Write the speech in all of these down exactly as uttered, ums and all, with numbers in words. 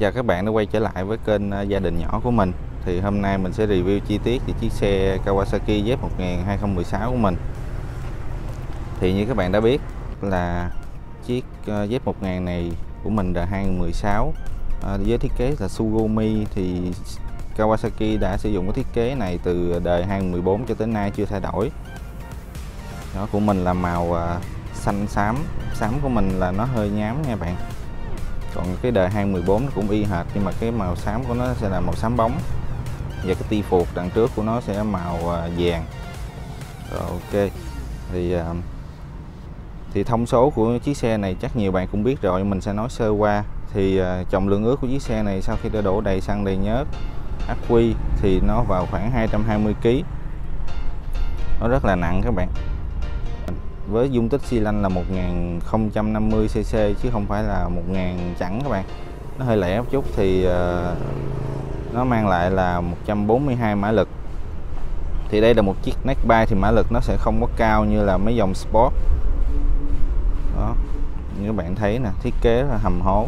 chào các bạn đã quay trở lại với kênh Gia Đình Nhỏ của mình. Thì hôm nay mình sẽ review chi tiết về chiếc xe Kawasaki Z một nghìn hai không một sáu của mình. Thì như các bạn đã biết là chiếc Z một nghìn này của mình là hai nghìn mười sáu, à, với thiết kế là Sugumi. Thì Kawasaki đã sử dụng cái thiết kế này từ đời hai nghìn mười bốn cho tới nay chưa thay đổi. Đó, của mình là màu uh, xanh xám, xám của mình là nó hơi nhám nha bạn. Còn cái đời hai nghìn mười bốn nó cũng y hệt, nhưng mà cái màu xám của nó sẽ là màu xám bóng, và cái ti phuộc đằng trước của nó sẽ màu uh, vàng. Rồi, ok. Thì uh, thì thông số của chiếc xe này chắc nhiều bạn cũng biết rồi, nhưng mình sẽ nói sơ qua. Thì uh, trọng lượng ước của chiếc xe này sau khi đã đổ đầy xăng đầy nhớt ắc quy thì nó vào khoảng hai trăm hai mươi ki lô gam. Nó rất là nặng các bạn. Với dung tích xi lanh là một nghìn không trăm năm mươi xê xê chứ không phải là một nghìn chẵn các bạn. Nó hơi lẻ một chút. Thì uh, nó mang lại là một trăm bốn mươi hai mã lực. Thì đây là một chiếc neck bike thì mã lực nó sẽ không có cao như là mấy dòng sport. Đó, như các bạn thấy nè, thiết kế là hầm hố.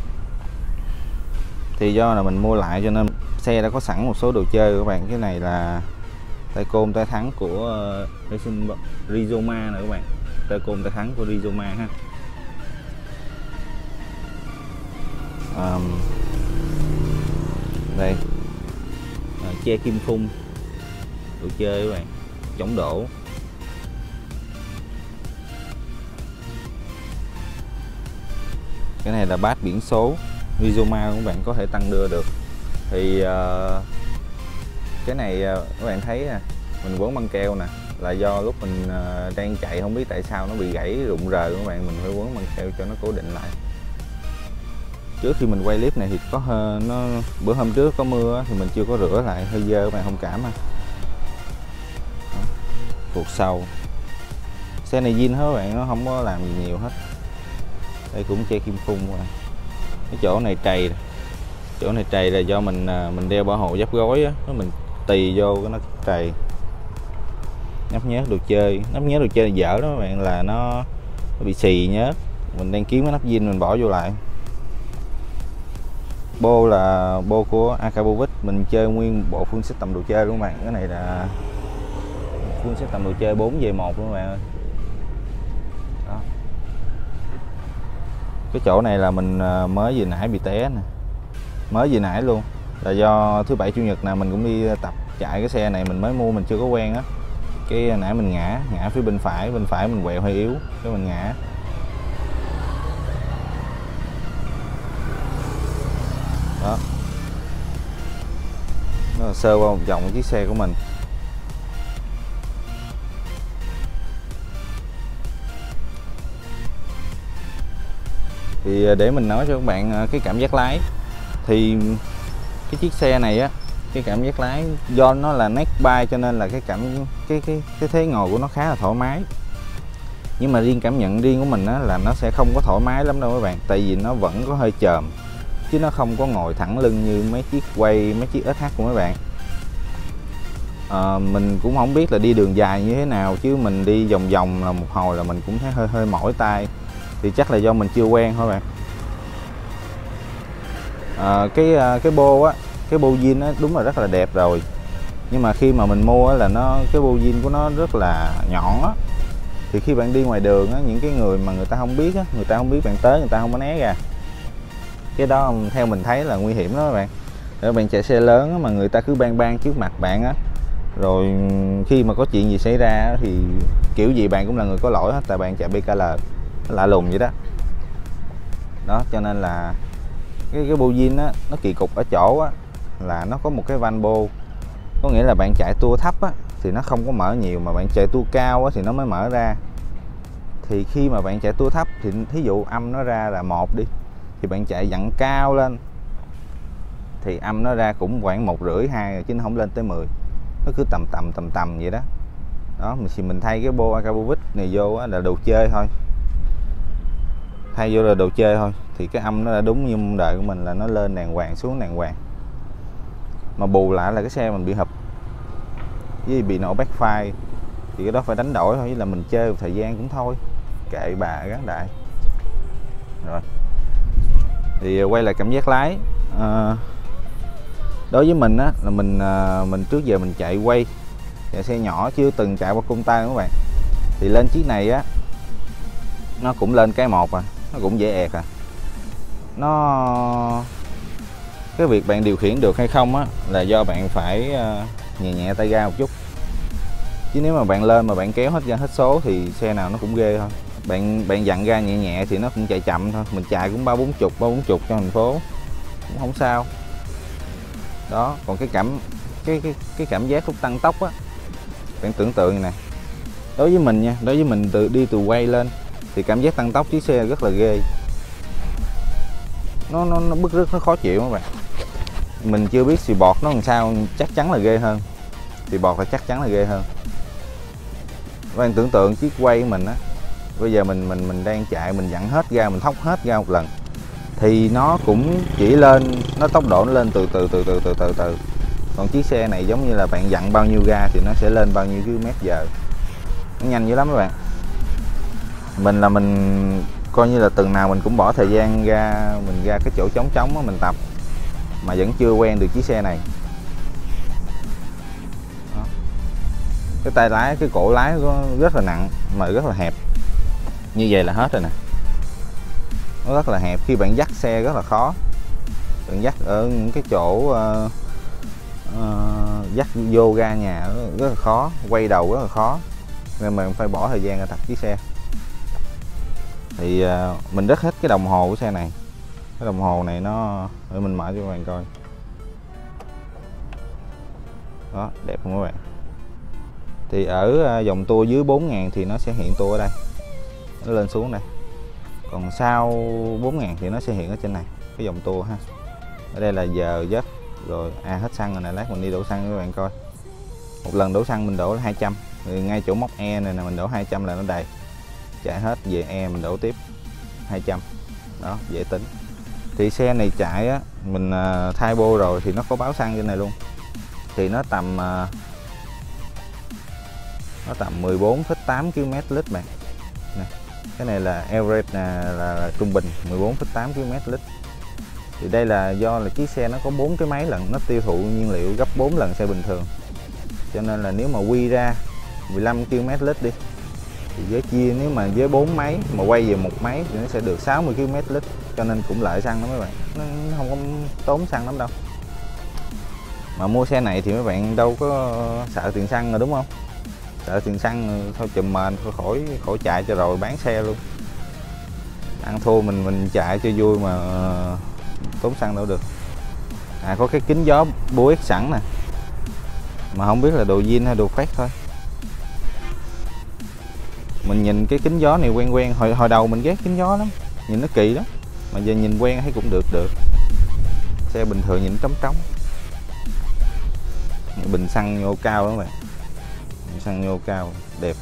Thì do là mình mua lại cho nên xe đã có sẵn một số đồ chơi của các bạn. Cái này là tay côn tay thắng của uh, Rizoma nè các bạn. Tay côn tay thắng của Rizoma ha. Um, đây uh, che kim phun, đồ chơi các bạn, chống đổ. Cái này là bát biển số Rizoma, các bạn có thể tăng đưa được. Thì uh, cái này các bạn thấy nè, mình quấn băng keo nè, là do lúc mình đang chạy không biết tại sao nó bị gãy rụng rời các bạn, mình phải quấn băng keo cho nó cố định lại. Trước khi mình quay clip này thì có hơi, nó bữa hôm trước có mưa thì mình chưa có rửa lại, hơi dơ các bạn thông cảm ha. Cuộc sau xe này zin hết các bạn, nó không có làm gì nhiều hết. Đây cũng che kim phun rồi. Cái chỗ này trầy, chỗ này trầy là do mình mình đeo bảo hộ giáp gối á, mình tì vô cái nó trầy. Nắp nhớt đồ chơi, nắp nhớt đồ chơi dở đó các bạn, là nó, nó bị xì nhớt. Mình đang kiếm cái nắp zin mình bỏ vô lại. Bô là bô của Akabovic, mình chơi nguyên bộ full system đồ chơi luôn các bạn. Cái này là full system đồ chơi bốn về một luôn các bạn ơi. Đó. Cái chỗ này là mình mới vừa nãy bị té nè, mới vừa nãy luôn, là do thứ bảy chủ nhật nào mình cũng đi tập chạy cái xe này, mình mới mua mình chưa có quen á. Cái nãy mình ngã, ngã phía bên phải, bên phải mình quẹo hơi yếu, cái mình ngã. Đó. Nó là sơ qua một vòng chiếc xe của mình. Thì để mình nói cho các bạn cái cảm giác lái. Thì cái chiếc xe này á, cái cảm giác lái do nó là neck bike cho nên là cái cảm cái cái cái thế ngồi của nó khá là thoải mái. Nhưng mà riêng cảm nhận riêng của mình á là nó sẽ không có thoải mái lắm đâu các bạn, tại vì nó vẫn có hơi chồm, chứ nó không có ngồi thẳng lưng như mấy chiếc quay, mấy chiếc ét hát của mấy bạn. À, mình cũng không biết là đi đường dài như thế nào, chứ mình đi vòng vòng là một hồi là mình cũng thấy hơi hơi mỏi tay. Thì chắc là do mình chưa quen thôi bạn. À, cái cái bô á, cái bô zin á đúng là rất là đẹp rồi, nhưng mà khi mà mình mua á là nó, cái bô zin của nó rất là nhọn á. Thì khi bạn đi ngoài đường á, những cái người mà người ta không biết á, người ta không biết bạn tới, người ta không có né ra. Cái đó theo mình thấy là nguy hiểm đó các bạn. Để bạn chạy xe lớn á, mà người ta cứ bang bang trước mặt bạn á, rồi khi mà có chuyện gì xảy ra á, thì kiểu gì bạn cũng là người có lỗi hết, tại bạn chạy bê ca lờ lạ lùng vậy đó. Đó, cho nên là cái cái bô zin á, nó kỳ cục ở chỗ á là nó có một cái van bô. Có nghĩa là bạn chạy tua thấp á thì nó không có mở nhiều, mà bạn chạy tua cao á thì nó mới mở ra. Thì khi mà bạn chạy tua thấp thì thí dụ âm nó ra là một đi, thì bạn chạy dặn cao lên thì âm nó ra cũng khoảng một rưỡi hai rồi, chứ nó không lên tới mười. Nó cứ tầm tầm tầm tầm vậy đó. Đó, thì mình thay cái bô Akabovic này vô á là đồ chơi thôi, thay vô là đồ chơi thôi. Thì cái âm nó đã đúng như mong đợi của mình, là nó lên đàng hoàng xuống đàng hoàng. Mà bù lại là cái xe mình bị hụp với bị nổ backfire, thì cái đó phải đánh đổi thôi, với là mình chơi một thời gian cũng thôi, kệ bà gắn đại. Rồi thì quay lại cảm giác lái. à, đối với mình á là mình à, mình trước giờ mình chạy quay chạy xe nhỏ, chưa từng chạy qua cung tay các bạn. Thì lên chiếc này á nó cũng lên cái một à, nó cũng dễ ẹt à. Nó cái việc bạn điều khiển được hay không á là do bạn phải uh, nhẹ nhẹ tay ga một chút. Chứ nếu mà bạn lên mà bạn kéo hết ga hết số thì xe nào nó cũng ghê thôi. Bạn bạn dặn ga nhẹ nhẹ thì nó cũng chạy chậm thôi. Mình chạy cũng ba bốn chục ba bốn chục trong thành phố cũng không sao. Đó, còn cái cảm cái cái cái cảm giác lúc tăng tốc á, bạn tưởng tượng nè. Đối với mình nha, đối với mình từ đi từ quay lên thì cảm giác tăng tốc chiếc xe rất là ghê. Nó nó nó bứt rứt, nó khó chịu các bạn. Mình chưa biết xì bọt nó làm sao, chắc chắn là ghê hơn. Xì bọt là chắc chắn là ghê hơn. Bạn tưởng tượng chiếc quay của mình á, bây giờ mình mình mình đang chạy, mình dặn hết ga, mình thóc hết ga một lần thì nó cũng chỉ lên, nó tốc độ nó lên từ từ từ từ từ từ từ. Còn chiếc xe này giống như là bạn dặn bao nhiêu ga thì nó sẽ lên bao nhiêu km giờ. Nó nhanh dữ lắm các bạn. Mình là mình coi như là tuần nào mình cũng bỏ thời gian ra, mình ra cái chỗ trống trống á mình tập mà vẫn chưa quen được chiếc xe này. Đó. Cái tay lái, cái cổ lái có rất là nặng mà rất là hẹp. Như vậy là hết rồi nè. Nó rất là hẹp, khi bạn dắt xe rất là khó. Bạn dắt ở những cái chỗ uh, uh, dắt vô ga nhà rất là khó, quay đầu rất là khó, nên mình phải bỏ thời gian ra tập chiếc xe. Thì uh, mình rất thích cái đồng hồ của xe này. Cái đồng hồ này nó, để mình mở cho các bạn coi. Đó, đẹp không các bạn? Thì ở uh, dòng tua dưới bốn ngàn thì nó sẽ hiện tua ở đây, nó lên xuống đây. Còn sau bốn ngàn thì nó sẽ hiện ở trên này, cái dòng tua ha. Ở đây là giờ giấc rồi. À, hết xăng rồi nè, lát mình đi đổ xăng cho các bạn coi. Một lần đổ xăng mình đổ là hai trăm, rồi ngay chỗ móc E này là mình đổ hai trăm là nó đầy. Chạy hết về E mình đổ tiếp hai trăm. Đó, dễ tính. Thì xe này chạy á, mình uh, thay bô rồi thì nó có báo xăng trên này luôn. Thì nó tầm uh, nó tầm mười bốn phẩy tám ki lô mét lít bạn. Nè, cái này là average, là, là, là trung bình mười bốn phẩy tám ki lô mét lít. Thì đây là do là chiếc xe nó có bốn cái máy lận, nó tiêu thụ nhiên liệu gấp bốn lần xe bình thường. Cho nên là nếu mà quy ra mười lăm ki lô mét lít đi thì với chia, nếu mà với bốn máy mà quay về một máy thì nó sẽ được sáu mươi ki lô mét lít. Cho nên cũng lợi xăng đó mấy bạn, nó không có tốn xăng lắm đâu. Mà mua xe này thì mấy bạn đâu có sợ tiền xăng rồi đúng không? Sợ tiền xăng thôi chùm mền, thôi khỏi khỏi chạy cho rồi bán xe luôn. Ăn thua mình mình chạy cho vui mà tốn xăng đâu được. À, có cái kính gió bô ích sẵn nè, mà không biết là đồ zin hay đồ fake thôi. Mình nhìn cái kính gió này quen quen, hồi hồi đầu mình ghét kính gió lắm, nhìn nó kỳ lắm, mà giờ nhìn quen thấy cũng được được. Xe bình thường nhìn trống trống. Bình xăng nhô cao đó các bạn, bình xăng nhô cao đẹp.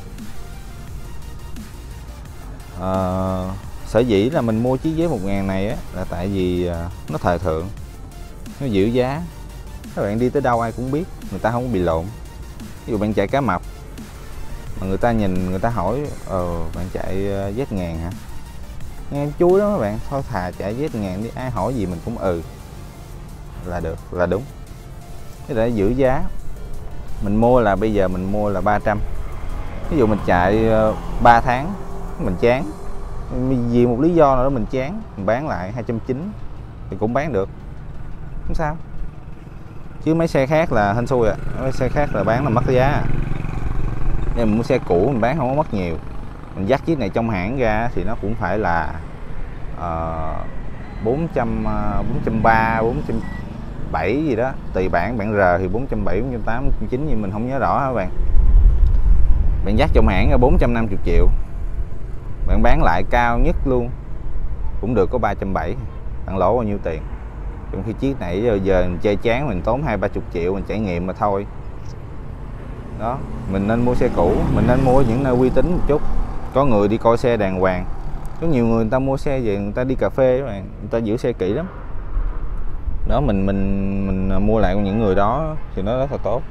À, sở dĩ là mình mua chiếc vé một ngàn này á là tại vì nó thời thượng, nó giữ giá. Các bạn đi tới đâu ai cũng biết, người ta không có bị lộn. Ví dụ bạn chạy cá mập mà người ta nhìn, người ta hỏi ờ bạn chạy Z ngàn hả? Nghe chuối đó các bạn, thôi thà chạy Z ngàn đi, ai hỏi gì mình cũng ừ là được, là đúng. Cái để giữ giá. Mình mua là bây giờ mình mua là ba trăm. Ví dụ mình chạy ba tháng mình chán, vì một lý do nào đó mình chán, mình bán lại hai trăm chín mươi thì cũng bán được, không sao. Chứ mấy xe khác là hên xui à, mấy xe khác là bán là mất giá à. Nhưng mình mua xe cũ mình bán không có mất nhiều. Mình dắt chiếc này trong hãng ra thì nó cũng phải là uh, bốn trăm, bốn trăm ba mươi, bốn trăm bảy mươi gì đó, tùy bản. Bản R thì bốn trăm bảy mươi, bốn trăm tám mươi, bốn trăm chín mươi nhưng mình không nhớ rõ hả bạn. Bạn dắt trong hãng là bốn trăm năm mươi triệu, bạn bán lại cao nhất luôn cũng được có ba trăm bảy mươi, bạn lỗ bao nhiêu tiền. Trong khi chiếc này giờ, giờ mình chơi chán, mình tốn hai ba chục triệu mình trải nghiệm mà thôi. Đó, mình nên mua xe cũ, mình nên mua những nơi uy tín một chút, có người đi coi xe đàng hoàng. Có nhiều người người ta mua xe về người ta đi cà phê các bạn, người ta giữ xe kỹ lắm. Đó, mình mình mình mua lại của những người đó thì nó rất là tốt.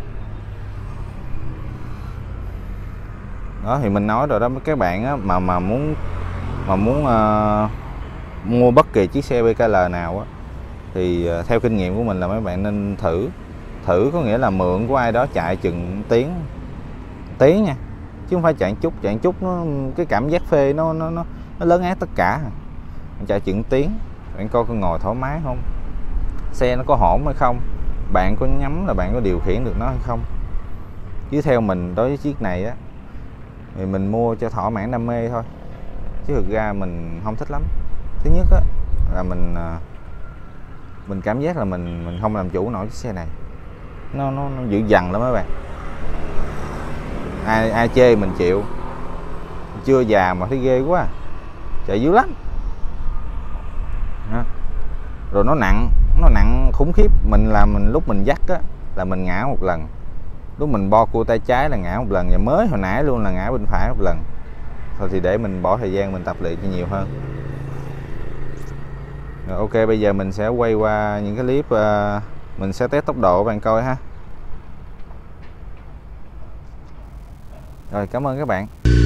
Đó thì mình nói rồi đó, các bạn á, mà mà muốn mà muốn uh, mua bất kỳ chiếc xe bê ca lờ nào á thì theo kinh nghiệm của mình là mấy bạn nên thử. Thử có nghĩa là mượn của ai đó chạy chừng tiếng tiếng nha, chứ không phải chạy chút. Chạy chút nó cái cảm giác phê nó nó nó, nó lớn át tất cả. Chạy chừng tiếng, bạn coi con ngồi thoải mái không, xe nó có hổn hay không, bạn có nhắm là bạn có điều khiển được nó hay không. Chứ theo mình đối với chiếc này á, thì mình mua cho thỏa mãn đam mê thôi, chứ thực ra mình không thích lắm. Thứ nhất á là mình mình cảm giác là mình mình không làm chủ nổi chiếc xe này, nó nó, nó dữ dằn lắm mấy bạn. Ai ai chê mình chịu, chưa già mà thấy ghê quá, chạy dữ lắm. Đó. Rồi nó nặng, nó nặng khủng khiếp. Mình là mình lúc mình dắt á là mình ngã một lần, lúc mình bo cua tay trái là ngã một lần, và mới hồi nãy luôn là ngã bên phải một lần. Thôi thì để mình bỏ thời gian mình tập luyện cho nhiều hơn. Rồi, ok, bây giờ mình sẽ quay qua những cái clip uh, mình sẽ test tốc độ bạn coi ha. Rồi, cảm ơn các bạn.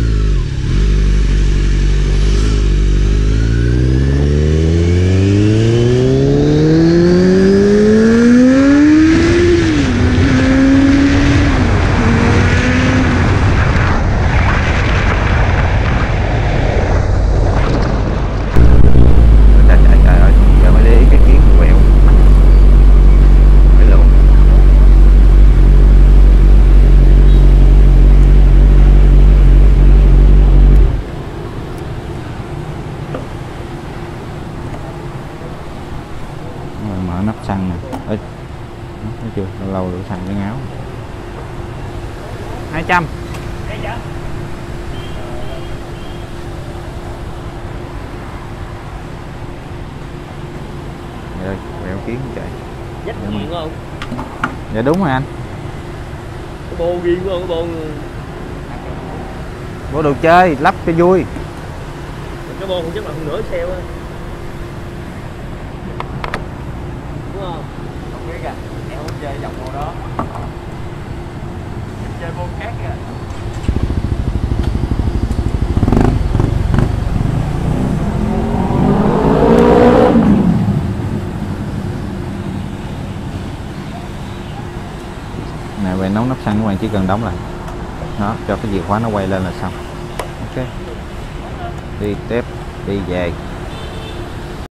Mở nắp xăng nè. Ê, thấy chưa, lâu lâu đổ xăng cái ngáo. Hai trăm. Rồi, quẹo kiến chạy. Dắt nghiền không? Dạ đúng rồi anh. Cái bô ghiền không? Cái bô Bố đồ chơi, lắp cho vui. Cái bô không chắc là không nửa xe á. Đúng không? Không biết à, em không chơi dòng bô đó. Em chơi bô khác kìa. Nè, về nấu nắp xăng các bạn chỉ cần đóng lại. Đó, cho cái chìa khóa nó quay lên là xong. Ok. Đi tiếp, đi về.